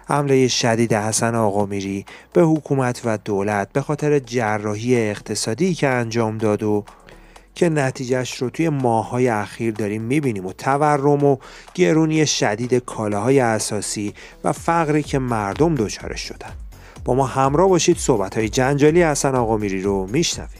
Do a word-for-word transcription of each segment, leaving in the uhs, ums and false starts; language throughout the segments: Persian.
حمله شدید حسن آقامیری به حکومت و دولت به خاطر جراحی اقتصادی که انجام داد و که نتیجهش رو توی ماه‌های اخیر داریم می‌بینیم و تورم و گرونی شدید کالاهای اساسی و فقری که مردم دچارش شدن. با ما همراه باشید صحبت‌های جنجالی حسن آقامیری رو میشنویم.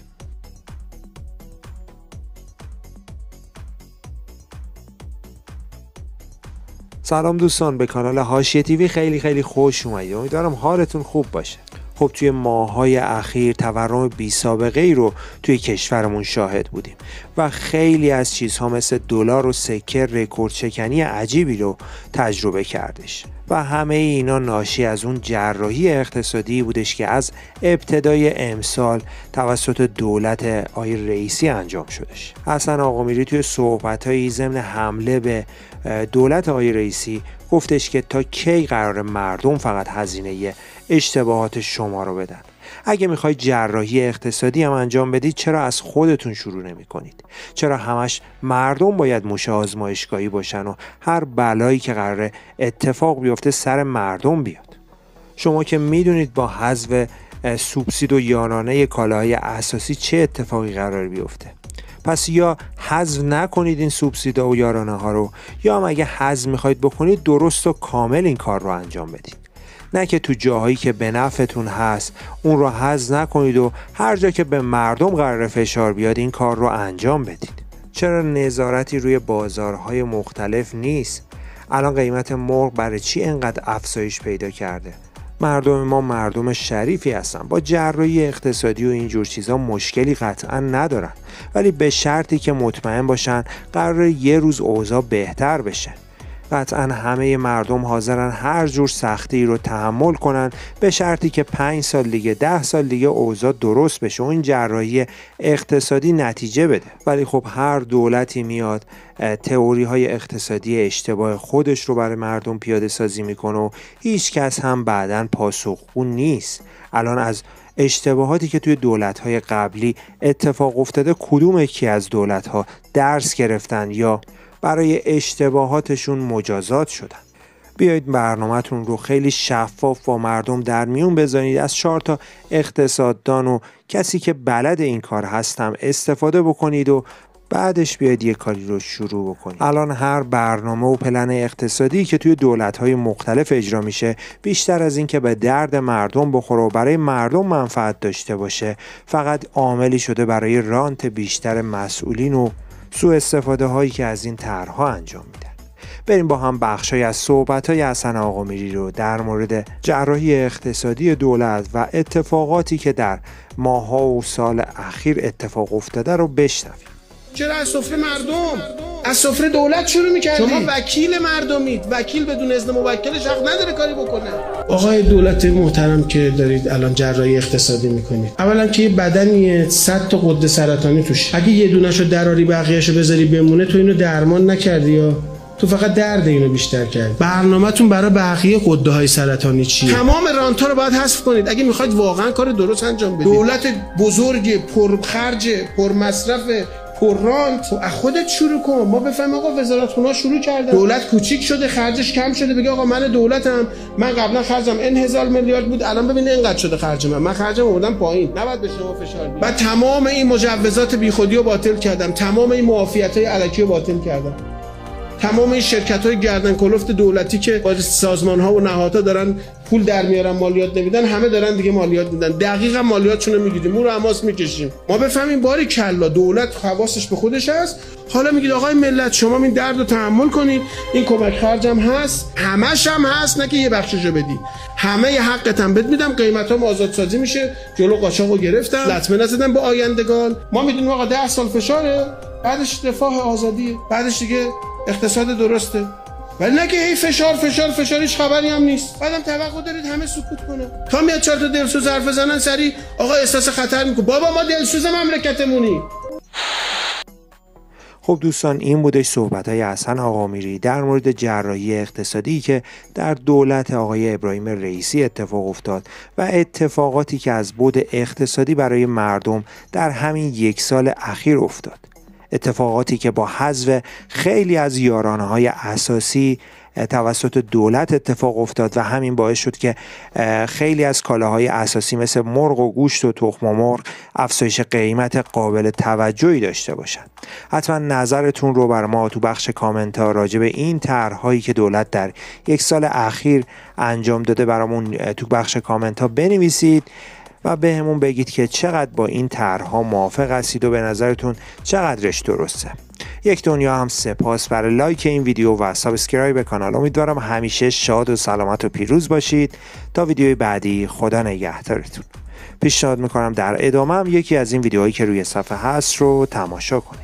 سلام دوستان، به کانال حاشیه تیوی خیلی خیلی خوش اومدید. امیدوارم حالتون خوب باشه. خب توی ماه‌های اخیر تورم بی سابقه ای رو توی کشورمون شاهد بودیم و خیلی از چیزها مثل دلار و سکه رکورد شکنی عجیبی رو تجربه کردش و همه اینا ناشی از اون جراحی اقتصادی بودش که از ابتدای امسال توسط دولت آقای رئیسی انجام شدش. حسن آقامیری توی صحبت‌های ضمن حمله به دولت آقای رئیسی گفتش که تا کی قرار مردم فقط هزینه اشتباهات شما رو بدن؟ اگه میخواید جراحی اقتصادی هم انجام بدید چرا از خودتون شروع نمی کنید؟ چرا همش مردم باید موش آزمایشگاهی باشن و هر بلایی که قراره اتفاق بیفته سر مردم بیاد؟ شما که میدونید با حذف سوبسید و یارانه کالاهای اساسی چه اتفاقی قرار بیفته. پس یا حذف نکنید این سوبسیدا و یارانه ها رو، یا هم اگه حذف میخواید بکنید درست و کامل این کار رو انجام بدید، نه که تو جاهایی که به نفعتون هست اون رو حذف نکنید و هر جا که به مردم قرار فشار بیاد این کار رو انجام بدید. چرا نظارتی روی بازارهای مختلف نیست؟ الان قیمت مرغ برای چی انقدر افزایش پیدا کرده؟ مردم ما مردم شریفی هستن، با جراحی اقتصادی و اینجور چیزا مشکلی قطعا ندارن، ولی به شرطی که مطمئن باشن قراره یه روز اوضاع بهتر بشه. قطعا همه مردم حاضرن هر جور سختی رو تحمل کنن به شرطی که پنج سال دیگه ده سال دیگه اوضاع درست بشه و این جراحی اقتصادی نتیجه بده. ولی خب هر دولتی میاد تئوری های اقتصادی اشتباه خودش رو برای مردم پیاده سازی میکنه و هیچ کس هم بعداً پاسخگو نیست. الان از اشتباهاتی که توی دولت‌های قبلی اتفاق افتاده کدوم یکی از دولت‌ها درس گرفتن یا برای اشتباهاتشون مجازات شدن؟ بیایید برنامه‌تون رو خیلی شفاف با مردم در میون بذارید، از چهار تا اقتصاددان و کسی که بلد این کار هستم استفاده بکنید و بعدش بیاید یه کاری رو شروع بکنید. الان هر برنامه و پلن اقتصادی که توی دولت‌های مختلف اجرا میشه بیشتر از این که به درد مردم بخوره و برای مردم منفعت داشته باشه فقط عاملی شده برای رانت بیشتر مسئولین و سوء استفاده هایی که از این طرح‌ها انجام میدن. بریم با هم بخشای از صحبت‌های حسن آقامیری رو در مورد جراحی اقتصادی دولت و اتفاقاتی که در ماه‌ها و سال اخیر اتفاق افتاده رو بشنویم. چرا از سفره مردم، از سفره دولت شروع می‌کردی؟ شما وکیل مردمید، وکیل بدون اذن موکلش حق نداره کاری بکنه. آقای دولت محترم که دارید الان جراحی اقتصادی می‌کنید، اولا که یه بدنیه صد تا غده سرطانی توش، اگه یه دونه‌شو دراری بقیه‌شو بذاری بمونه تو اینو درمان نکردی یا تو فقط درد اینو بیشتر کردی. برنامه‌تون برای بقیه غده‌های سرطانی چیه؟ تمام رانت‌ها رو باید حذف کنید اگه می‌خواید واقعا کار درست انجام بدید. دولت بزرگ، پرخرج، پرمصرف، رانت تو خودت شروع کن. ما بفهمیم آقا وزارتخونه‌ها شروع کردن، دولت کوچیک شده خرجش کم شده، بگه آقا من دولتم، من قبلا خرجم این هزار میلیارد بود الان ببین اینقدر شده خرج من من خرجم آوردم پایین، نباید به شما فشار بیاد. بعد تمام این مجوزات بیخودی رو باطل کردم، تمام این معافیت‌های الکی رو باطل کردم، تمام این شرکت‌های گردن کلفت دولتی که با سازمان‌ها و نهادها دارن پول در میارن مالیات نمیدن، همه دارن دیگه مالیات میدن، دقیقاً مالیاتشون رو میگیریم، مو رو حماس میکشیم. ما بفهمیم باری کلا دولت حواسش به خودش هست. حالا میگید آقای ملت شما این درد رو تحمل کنید، این کمک خرجم هست، همش هم هست، نه که یه بخششو بدی، همه ی حقت هم بد میدم، قیمتام آزادسازی میشه، جلو قاچاقو گرفتم، لطمه نزدم به آیندگان. ما میدونیم آقا ده سال فشاره، بعدش رفاه آزادیه، بعدش دیگه اقتصاد درسته. ولی نه که هی فشار فشار فشار هیچ خبری هم نیست. بعدم توقع دارید همه سکوت کنه. تا میاد چهار تا دلسوز حرف بزنن سری آقا احساس خطر میکنه. بابا ما دلسوز مملکتمونی. خب دوستان، این بودش صحبت‌های حسن آقامیری در مورد جراحی اقتصادی که در دولت آقای ابراهیم رئیسی اتفاق افتاد و اتفاقاتی که از بعد اقتصادی برای مردم در همین یک سال اخیر افتاد. اتفاقاتی که با حذف خیلی از یارانه‌های اساسی توسط دولت اتفاق افتاد و همین باعث شد که خیلی از کالاهای اساسی مثل مرغ و گوشت و تخم مرغ افزایش قیمت قابل توجهی داشته باشند. حتما نظرتون رو بر ما تو بخش کامنت ها راجع به این طرح‌هایی که دولت در یک سال اخیر انجام داده برامون تو بخش کامنت ها بنویسید و به همون بگید که چقدر با این طرح‌ها موافق هستید و به نظرتون چقدرش درسته. یک دنیا هم سپاس برای لایک این ویدیو و سابسکرایب کانال. امیدوارم همیشه شاد و سلامت و پیروز باشید. تا ویدیوی بعدی، خدا نگهدارتون. پیشنهاد میکنم در ادامه هم یکی از این ویدیوهایی که روی صفحه هست رو تماشا کنید.